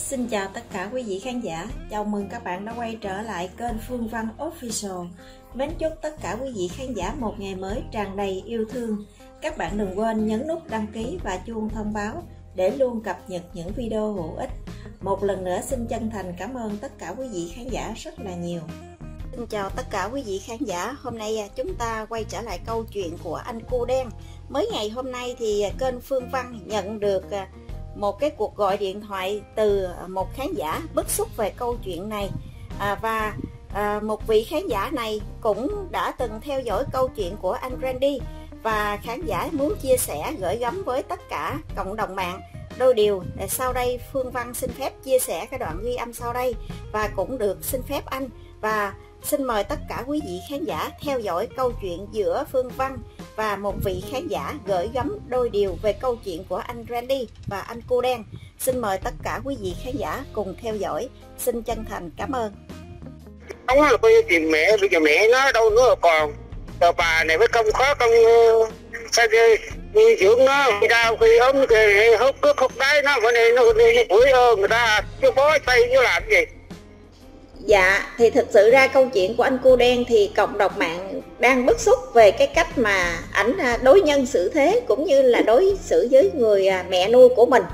Xin chào tất cả quý vị khán giả, chào mừng các bạn đã quay trở lại kênh Phương Văn Official. Mến chúc tất cả quý vị khán giả một ngày mới tràn đầy yêu thương. Các bạn đừng quên nhấn nút đăng ký và chuông thông báo để luôn cập nhật những video hữu ích. Một lần nữa xin chân thành cảm ơn tất cả quý vị khán giả rất là nhiều. Xin chào tất cả quý vị khán giả, hôm nay chúng ta quay trở lại câu chuyện của anh Cô Đen. Mới ngày hôm nay thì kênh Phương Văn nhận được một cái cuộc gọi điện thoại từ một khán giả bức xúc về câu chuyện này, và một vị khán giả này cũng đã từng theo dõi câu chuyện của anh Randy, và khán giả muốn chia sẻ gửi gắm với tất cả cộng đồng mạng đôi điều. Sau đây Phương Văn xin phép chia sẻ cái đoạn ghi âm sau đây, và cũng được xin phép anh, và xin mời tất cả quý vị khán giả theo dõi câu chuyện giữa Phương Văn và một vị khán giả gửi gắm đôi điều về câu chuyện của anh Randy và anh Cô Đen. Xin mời tất cả quý vị khán giả cùng theo dõi. Xin chân thành cảm ơn. Không là coi tìm mẹ, bây giờ mẹ nó đâu nữa còn. Rồi bà này mới công khó công sao nuôi dưỡng nó, khi đau khi ốm thì hút cước hút đáy nó, bữa nay nó bủi ơn người ta chứ bó tay chứ làm gì. Dạ, thì thực sự ra câu chuyện của anh Cô Đen thì cộng đồng mạng đang bức xúc về cái cách mà ảnh đối nhân xử thế, cũng như là đối xử với người mẹ nuôi của mình.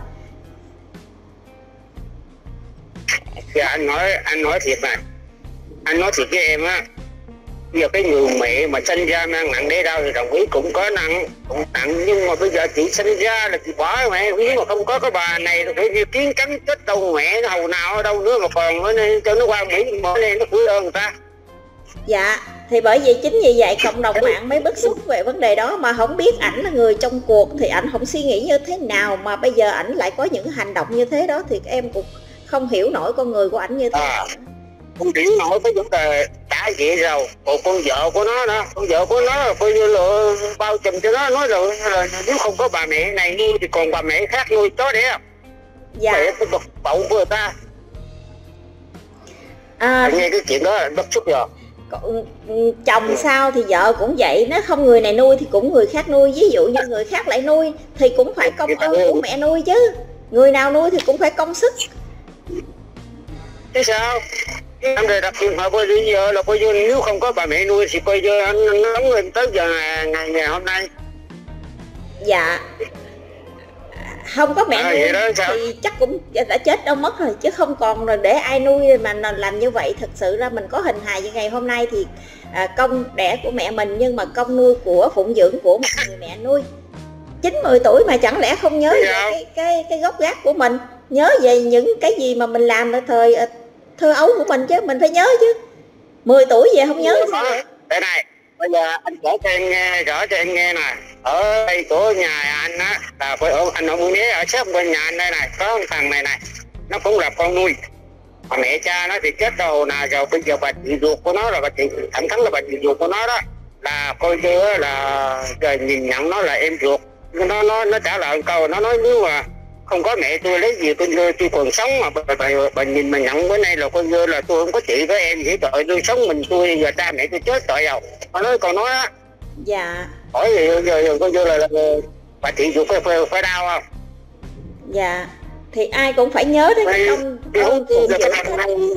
Dạ anh nói thiệt này, anh nói thiệt với em á, giờ cái người mẹ mà sinh ra mang nặng đẻ đau thì đồng ý cũng có nặng, nhưng mà bây giờ chị sinh ra là chị bỏ mẹ, nếu mà không có cái bà này thì phải như kiến cắn chết đâu mẹ nó hầu nào ở đâu nữa mà còn mới nên cho nó qua Mỹ mỗi nay nó vui ơn người ta. Dạ, thì bởi vì chính vì vậy cộng đồng mạng mới bức xúc về vấn đề đó, mà không biết ảnh là người trong cuộc thì ảnh không suy nghĩ như thế nào mà bây giờ ảnh lại có những hành động như thế đó, thì em cũng không hiểu nổi con người của ảnh như thế nào. Không hiểu nổi cái vấn đề đã vậy rồi, còn con vợ của nó đó, con vợ của nó là coi như là bao trùm cho nó, nói rồi là nếu không có bà mẹ này nuôi thì còn bà mẹ khác nuôi chó đẻ. Dạ. Mẹ cái bậc bậu của người ta. Nghe cái chuyện đó là bức xúc rồi. Chồng sao thì vợ cũng vậy, nếu không người này nuôi thì cũng người khác nuôi, ví dụ như người khác lại nuôi thì cũng phải công ơn của mẹ nuôi chứ, người nào nuôi thì cũng phải công sức. Thế sao? Em đề đặt trường hợp bây giờ là coi như nếu không có bà mẹ nuôi thì coi như anh nóng lên tới giờ ngày hôm nay. Dạ. Không có mẹ nuôi thì chắc cũng đã chết đâu mất rồi, chứ không còn rồi để ai nuôi mà làm như vậy. Thực sự ra mình có hình hài như ngày hôm nay thì công đẻ của mẹ mình, nhưng mà công nuôi của phụng dưỡng của một người mẹ nuôi 90 tuổi mà chẳng lẽ không nhớ về cái gốc gác của mình, nhớ về những cái gì mà mình làm ở thời thơ ấu của mình chứ, mình phải nhớ chứ. 10 tuổi về không nhớ sao vậy? Đây này, bây giờ anh kể cho em nghe, rõ cho em nghe nè. Ở đây của nhà anh á, là anh ở Mũi Né, ở xếp bên nhà anh đây này, có một thằng này này, nó cũng là con nuôi. Mà mẹ cha nó thì chết đầu nào rồi, bây giờ bà chị ruột của nó là bà chị, thẳng thắn là bà chị ruột của nó đó, là coi như là nhìn nhận nó là em ruột. Nó trả lời câu, nó nói nếu mà không có mẹ tôi lấy gì tôi còn sống mà bà nhìn mà nhận bữa nay là coi như là tôi không có chị với em vậy, tội tôi sống mình tôi giờ cha mẹ tôi chết tội đâu. Nó nói còn nói á. Dạ. Hỏi gì giờ coi như là bà chị ruột phải đau không? Dạ. Thì ai cũng phải nhớ đến cái công phụng dưỡng.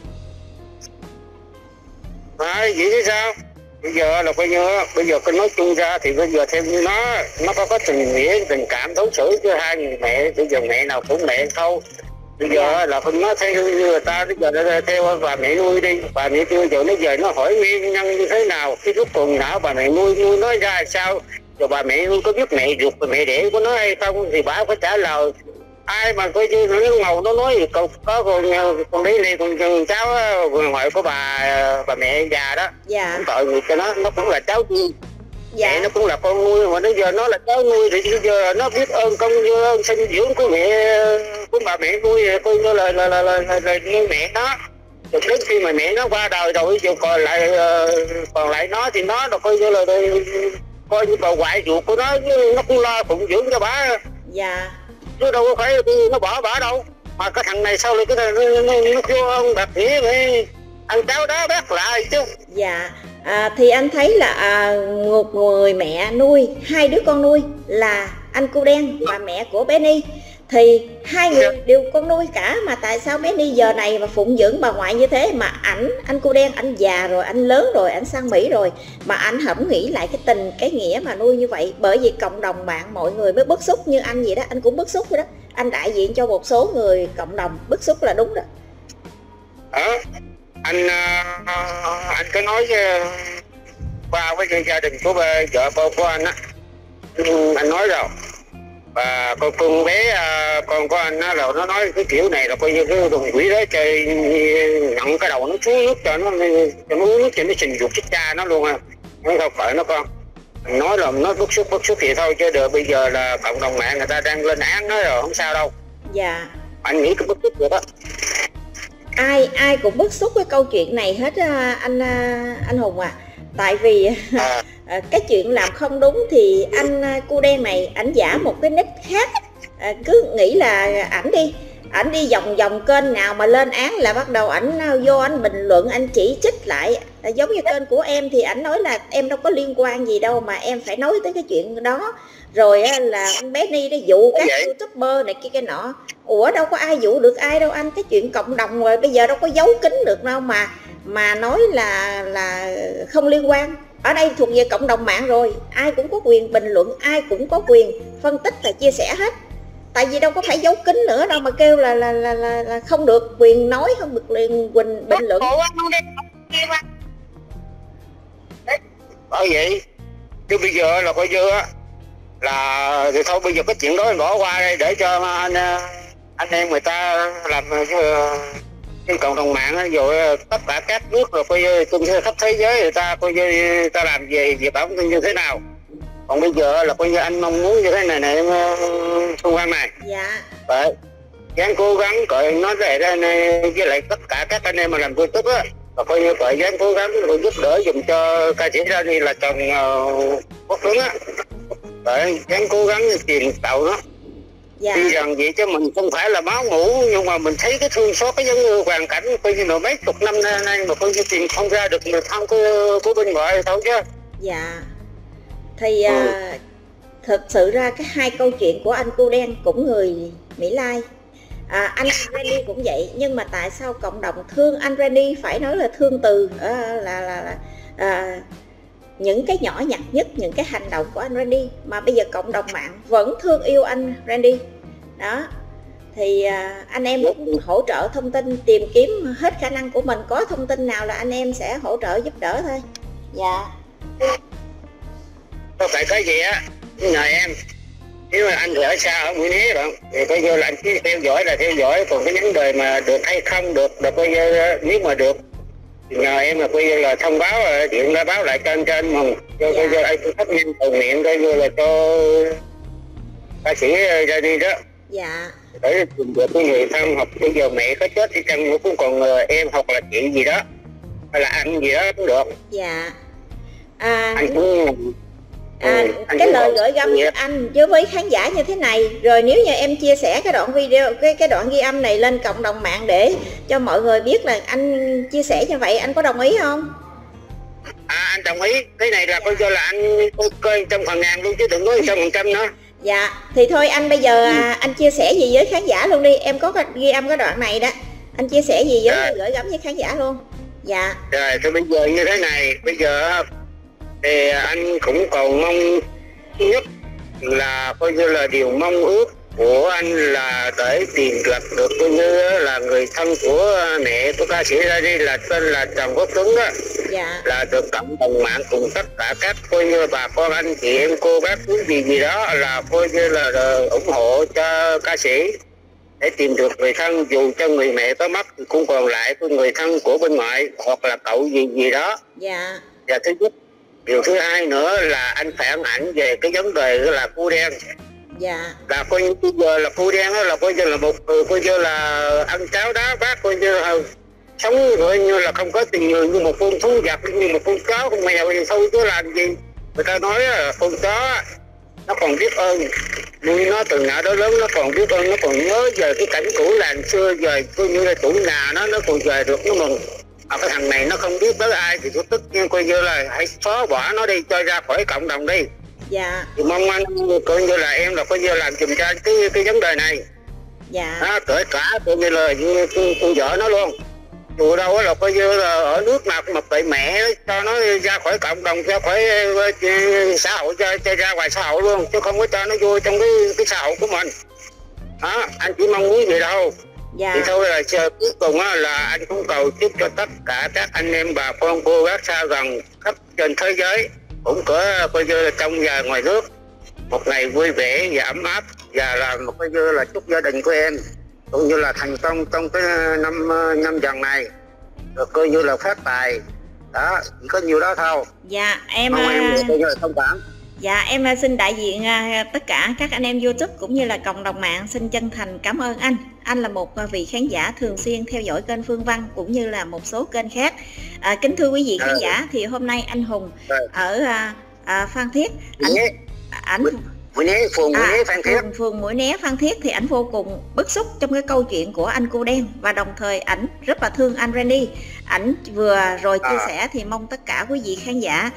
Vậy chứ sao? Bây giờ là coi như bây giờ cái nói chung ra thì bây giờ thêm nó có tình nghĩa tình cảm đối xử với hai người mẹ, bây giờ mẹ nào cũng mẹ thôi. Bây giờ là không nói theo như người ta, bây giờ nó theo bà mẹ nuôi đi, bà mẹ nuôi giờ nó về nó hỏi nguyên nhân như thế nào, cái lúc còn nhỏ bà mẹ nuôi nó ra sao, rồi bà mẹ nuôi có biết mẹ ruột và mẹ đẻ của nó hay không thì bà phải trả lời. Ai mà coi như nó ngầu nó nói thì có con đấy này con cháu ngoại của bà mẹ già đó. Dạ. Cũng tội người cho nó cũng là cháu nuôi. Dạ. Mẹ nó cũng là con nuôi mà bây giờ nó là cháu nuôi thì bây giờ nó biết ơn công ơn sinh dưỡng của bà mẹ nuôi, coi như là nuôi mẹ nó. Rồi đến khi mà mẹ nó qua đời rồi giờ còn lại nó thì nó là coi như là coi như bà ngoại ruột của nó cũng lo phụng dưỡng cho bà. Dạ. Chứ đâu có phải nó bỏ bả đâu. Mà cái thằng này sau này cái nó vô ông bạc nghĩa vậy ăn cháo đó bác lại chứ. Dạ. Thì anh thấy là một người mẹ nuôi hai đứa con nuôi là anh Cô Đen và mẹ của Benny, Thì hai người đều con nuôi cả, mà tại sao bé Ni giờ này mà phụng dưỡng bà ngoại như thế, mà anh cô đen anh già rồi, anh lớn rồi, anh sang Mỹ rồi mà anh không nghĩ lại cái tình cái nghĩa mà nuôi như vậy. Bởi vì cộng đồng mạng mọi người mới bức xúc như anh vậy đó, anh cũng bức xúc rồi đó, anh đại diện cho một số người cộng đồng bức xúc là đúng đó. Anh có nói qua với gia đình của vợ của anh á, anh nói rồi. Và con bé con của anh á, là nó nói cái kiểu này là coi như cái đồng quỷ đó chơi, nhận cái đầu nó xuống nước cho nó uống nước cho nó trình dục chết cha nó luôn à. Nó không phải nó con. Anh nói là nó bức xúc thì thôi, chứ được bây giờ là cộng đồng mạng người ta đang lên án nó rồi, không sao đâu. Dạ. Anh nghĩ cái bức xúc vậy đó. Ai cũng bức xúc với câu chuyện này hết anh Hùng à. Tại vì cái chuyện làm không đúng thì anh cu đen này ảnh giả một cái nick khác, cứ nghĩ là ảnh đi vòng kênh nào mà lên án là bắt đầu ảnh vô ảnh bình luận, anh chỉ trích lại. Giống như kênh của em thì ảnh nói là em đâu có liên quan gì đâu mà em phải nói tới cái chuyện đó. Rồi là anh bé Ni đã dụ các youtuber này kia cái nọ. Ủa đâu có ai dụ được ai đâu anh, cái chuyện cộng đồng rồi bây giờ đâu có giấu kín được đâu mà nói là không liên quan. Ở đây thuộc về cộng đồng mạng rồi, ai cũng có quyền bình luận, ai cũng có quyền phân tích và chia sẻ hết. Tại vì đâu có phải giấu kín nữa đâu mà kêu là không được quyền nói, không được quyền bình luận. Bởi vậy chứ bây giờ là coi như á là thì thôi, bây giờ cái chuyện đó anh bỏ qua đây để cho anh em người ta làm trên cộng đồng mạng rồi tất cả các nước rồi coi như trên khắp thế giới người ta coi như người ta làm gì việc bảo như thế nào. Còn bây giờ là coi như anh mong muốn như thế này em Xuân Quang này. Dạ. Vậy dáng cố gắng coi nói về đây với lại tất cả các anh em mà làm YouTube á, và coi như coi dáng cố gắng giúp đỡ dùm cho ca sĩ ra đi là chồng Quốc Tuấn á. Vậy dáng cố gắng tiền tạo nó. Dạ. Tuy rằng vậy chứ mình không phải là máu mủ, nhưng mà mình thấy cái thương xót cái giống như hoàn cảnh coi như là mấy chục năm nay mà coi như tiền không ra được người thân của bên ngoại thôi chứ. Dạ. Thì thực sự ra cái hai câu chuyện của anh cu đen cũng người Mỹ Lai, anh Randy cũng vậy, nhưng mà tại sao cộng đồng thương anh Randy, phải nói là thương từ những cái nhỏ nhặt nhất, những cái hành động của anh Randy mà bây giờ cộng đồng mạng vẫn thương yêu anh Randy đó. Thì anh em cũng hỗ trợ thông tin, tìm kiếm hết khả năng của mình, có thông tin nào là anh em sẽ hỗ trợ giúp đỡ thôi. Dạ. Có phải cái gì á nhờ em, nếu mà anh ở xa ở Mũi Né bạn thì coi như là anh chỉ theo dõi là theo dõi, còn cái vấn đề mà được hay không được coi như nếu mà được thì nhờ em là coi như là thông báo, điện ra báo lại cho anh mừng cho coi như anh thất nhân cầu nguyện coi như là cho ca sĩ ra đi đó. Dạ. Để tìm được cái người thân, hoặc bây giờ mẹ có chết thì chăng nữa cũng còn em hoặc là chị gì đó hay là anh gì đó cũng được. Dạ. Anh cũng cái lời gửi gắm với anh chứ với khán giả như thế này, rồi nếu như em chia sẻ cái đoạn video, cái đoạn ghi âm này lên cộng đồng mạng để cho mọi người biết là anh chia sẻ như vậy, anh có đồng ý không? Anh đồng ý. Cái này là coi cho là anh ok 100% luôn chứ đừng nói 100% nữa. Dạ, thì thôi anh bây giờ anh chia sẻ gì với khán giả luôn đi, em có ghi âm cái đoạn này đó, anh chia sẻ gì với gửi gắm với khán giả luôn. Dạ. Rồi thì bây giờ như thế này, bây giờ thì anh cũng còn mong nhất là coi như là điều mong ước của anh là để tìm gặp được coi như là người thân của mẹ của ca sĩ ra đi là tên là Trần Quốc Tuấn đó. Dạ. Là được cộng đồng mạng cùng tất cả các coi như bà con anh chị em cô bác quý gì đó là coi như là ủng hộ cho ca sĩ để tìm được người thân, dù cho người mẹ có mất thì cũng còn lại của người thân của bên ngoại hoặc là cậu gì đó. Dạ. Và thứ nhất, điều thứ hai nữa là anh phản ảnh về cái vấn đề là cu đen. Dạ. Là coi như bây giờ là cu đen đó là coi như là một coi như là ăn cháo đá bát, coi như là sống coi như là không có tình người, như một con thú vật, như một con chó con mèo thì thôi chứ làm gì. Người ta nói là con chó nó còn biết ơn, nuôi nó từ nhỏ đó lớn nó còn biết ơn, nó còn nhớ về cái cảnh cũ làng xưa, về coi như là chủ nhà nó còn về được nó mừng. Cái thằng này nó không biết tới ai thì tôi tức coi như là hãy xóa bỏ nó đi, cho ra khỏi cộng đồng đi. Dạ. Thì mong anh coi như là em là coi như làm giùm cho cái vấn đề này. Dạ. Kể cả coi như là con vợ nó luôn. Dù đâu là coi như là ở nước nào cũng mặc kệ mẹ cho nó ra khỏi cộng đồng, ra khỏi xã hội, cho ra ngoài xã hội luôn, chứ không có cho nó vô trong cái xã hội của mình. Anh chỉ mong muốn gì đâu. Dạ. Thì thôi là cuối cùng là anh cũng cầu chúc cho tất cả các anh em bà con cô bác xa gần khắp trên thế giới, cũng có coi như là trong và ngoài nước, một ngày vui vẻ và ấm áp, và là một coi như là chúc gia đình của em cũng như là thành công trong cái năm dần này, rồi coi như là phát tài đó, chỉ có nhiều đó thôi. Dạ em coi như là thông cảm. Dạ em xin đại diện tất cả các anh em YouTube cũng như là cộng đồng mạng xin chân thành cảm ơn anh. Anh là một vị khán giả thường xuyên theo dõi kênh Phương Văn cũng như là một số kênh khác. Kính thưa quý vị khán giả, thì hôm nay anh Hùng ở Phan Thiết, phường Mũi Né Phan Thiết, thì ảnh vô cùng bức xúc trong cái câu chuyện của anh Cô Đen, và đồng thời ảnh rất là thương anh Randy. Ảnh vừa rồi chia sẻ thì mong tất cả quý vị khán giả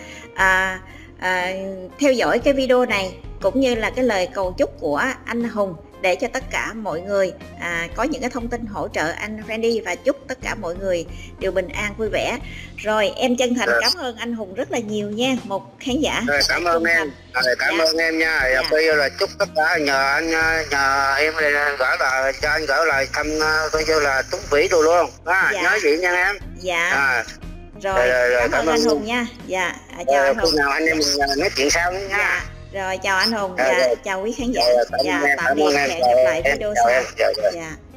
theo dõi cái video này cũng như là cái lời cầu chúc của anh Hùng, để cho tất cả mọi người có những cái thông tin hỗ trợ anh Randy, và chúc tất cả mọi người đều bình an vui vẻ. Rồi em chân thành cảm ơn anh Hùng rất là nhiều nha, một khán giả. Cảm ơn em, cảm ơn em nha. Bây giờ là chúc tất cả nhờ em gửi là cho anh gửi lại thăm coi như là Tuấn Vĩ đồ luôn. Nhớ vậy nha em. Dạ. Rồi cảm ơn anh Hùng nha. Dạ, chào anh Hùng. Nào anh em mình nói chuyện sau nha. Dạ. Rồi chào anh Hùng. Dạ, chào quý khán giả. Dạ, tạm biệt, hẹn gặp lại video sau. Dạ.